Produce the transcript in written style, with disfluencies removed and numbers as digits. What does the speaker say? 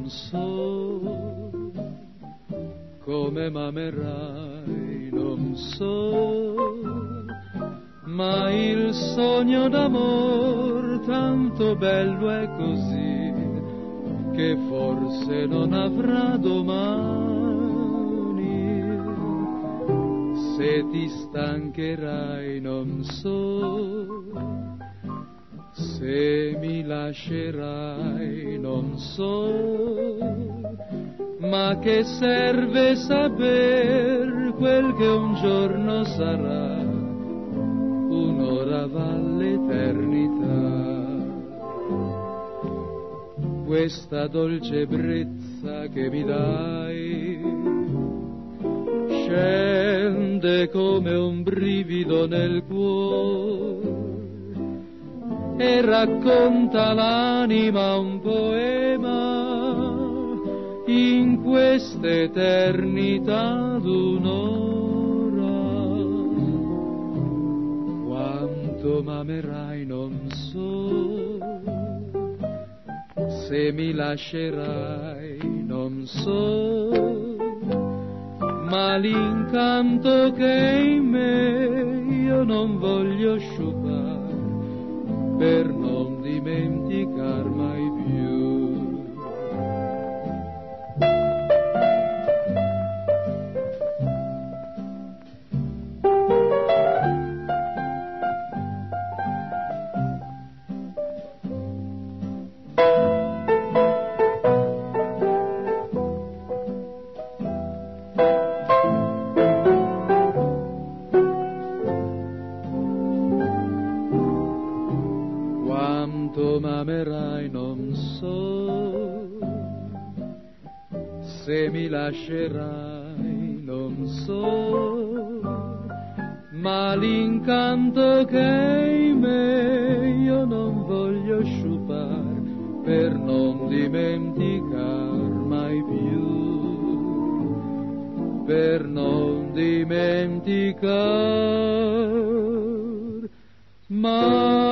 non so come m'amerai, non so, ma il sogno d'amor tanto bello è così che forse non avrà domani. Se ti stancherai non so, se mi lascerai non so, ma che serve saper quel che un giorno sarà, un'ora va all'eternità. Questa dolce ebbrezza che mi dai scende come un brivido nel cuore e racconta l'anima un poema in quest'eternità d'un'ora. Quanto m'amerai non so, se mi lascerai non so, ma l'incanto che in me io non voglio sciupar per non dimenticar mai più. Quanto m'amerai non so, se mi lascerai non so, ma l'incanto che in me io non voglio sciupar per non dimenticar mai più, per non dimenticar mai